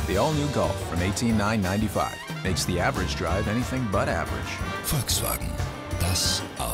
The all-new Golf from $18,995 makes the average drive anything but average. Volkswagen. Das